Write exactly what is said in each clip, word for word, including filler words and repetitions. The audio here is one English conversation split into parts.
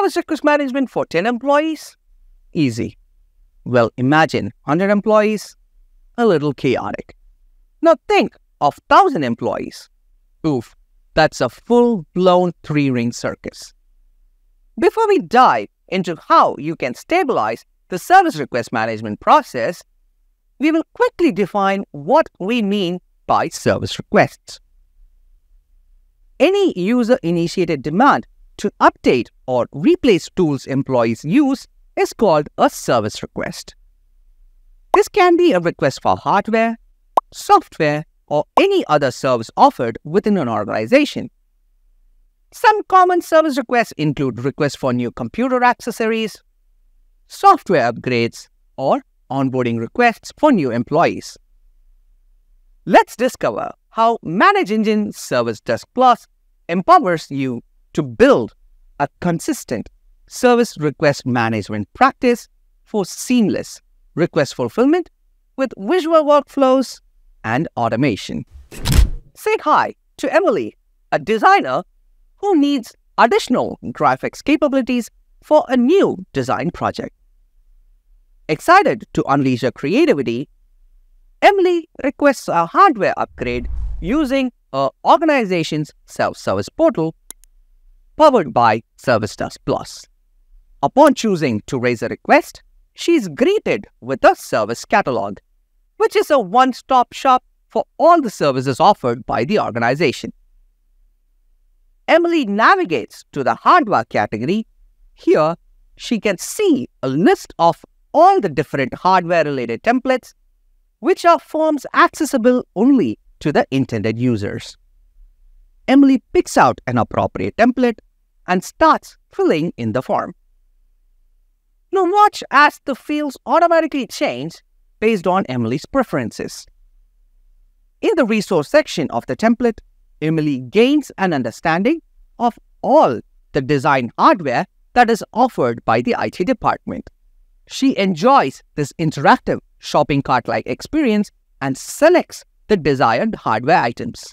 Service request management for ten employees? Easy. Well, imagine one hundred employees. A little chaotic. Now think of one thousand employees. Oof, that's a full-blown three-ring circus. Before we dive into how you can stabilize the service request management process, we will quickly define what we mean by service requests. Any user-initiated demand to update or replace tools employees use is called a service request. This can be a request for hardware, software, or any other service offered within an organization. Some common service requests include requests for new computer accessories, software upgrades, or onboarding requests for new employees. Let's discover how ManageEngine ServiceDesk Plus empowers you to build a consistent service request management practice for seamless request fulfillment with visual workflows and automation. Say hi to Emily, a designer who needs additional graphics capabilities for a new design project. Excited to unleash her creativity, Emily requests a hardware upgrade using an organization's self-service portal powered by ServiceDesk Plus. Upon choosing to raise a request, she is greeted with a service catalog, which is a one-stop shop for all the services offered by the organization. Emily navigates to the hardware category. Here, she can see a list of all the different hardware-related templates, which are forms accessible only to the intended users. Emily picks out an appropriate template and starts filling in the form. Now watch as the fields automatically change based on Emily's preferences. In the resource section of the template, Emily gains an understanding of all the design hardware that is offered by the I T department. She enjoys this interactive shopping cart-like experience and selects the desired hardware items.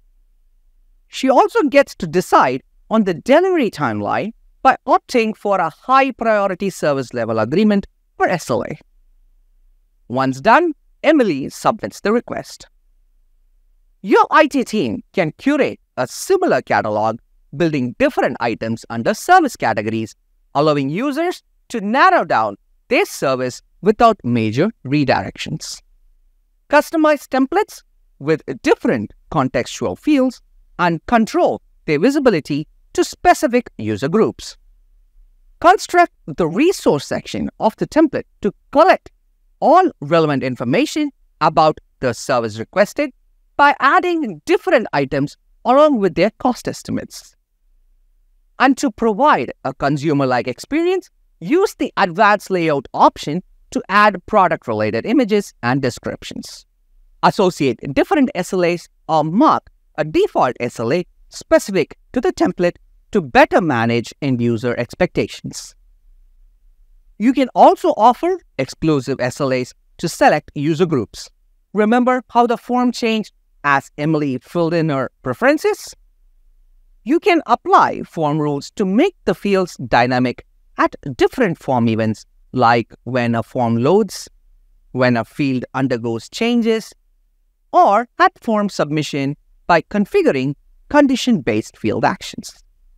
She also gets to decide on the delivery timeline by opting for a high-priority service level agreement or S L A. Once done, Emily submits the request. Your I T team can curate a similar catalog, building different items under service categories, allowing users to narrow down their service without major redirections. Customize templates with different contextual fields and control their visibility to specific user groups. Construct the resource section of the template to collect all relevant information about the service requested by adding different items along with their cost estimates. And to provide a consumer-like experience, use the advanced layout option to add product-related images and descriptions. Associate different S L As or mark a default S L A specific to the template to better manage end-user expectations. You can also offer exclusive S L As to select user groups. Remember how the form changed as Emily filled in her preferences? You can apply form rules to make the fields dynamic at different form events, like when a form loads, when a field undergoes changes, or at form submission by configuring condition-based field actions.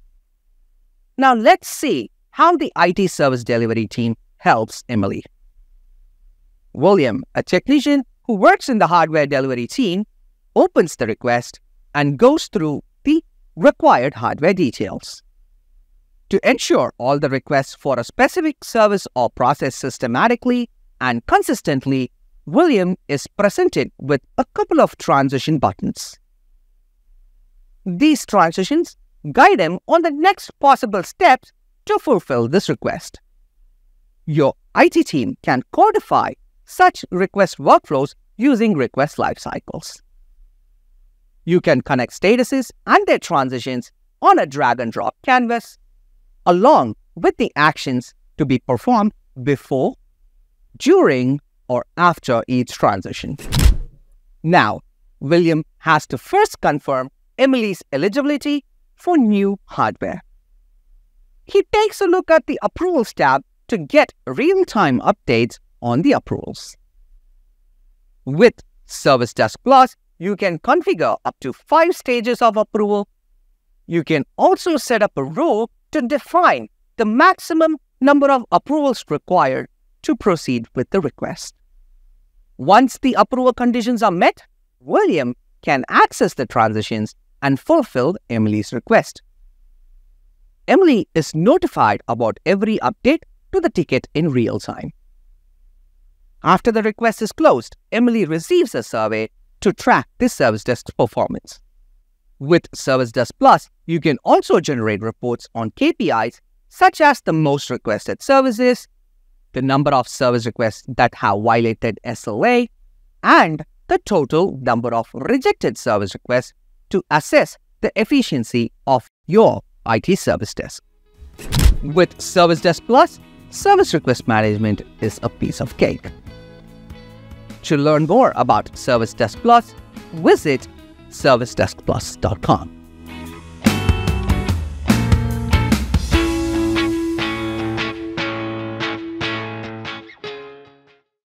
Now let's see how the I T service delivery team helps Emily. William, a technician who works in the hardware delivery team, opens the request and goes through the required hardware details. To ensure all the requests for a specific service are processed systematically and consistently, William is presented with a couple of transition buttons. These transitions guide him on the next possible steps to fulfill this request. Your I T team can codify such request workflows using request lifecycles. You can connect statuses and their transitions on a drag-and-drop canvas, along with the actions to be performed before, during, or after each transition. Now, William has to first confirm Emily's eligibility for new hardware. he takes a look at the Approvals tab to get real-time updates on the approvals. With ServiceDesk Plus, you can configure up to five stages of approval. You can also set up a rule to define the maximum number of approvals required to proceed with the request. Once the approval conditions are met, William can access the transitions and fulfill Emily's request. Emily is notified about every update to the ticket in real time. After the request is closed, Emily receives a survey to track the service desk's performance. With ServiceDesk Plus, you can also generate reports on K P Is such as the most requested services, the number of service requests that have violated S L A, and the total number of rejected service requests to assess the efficiency of your I T service desk. With ServiceDesk Plus, service request management is a piece of cake. To learn more about ServiceDesk Plus, visit service desk plus dot com.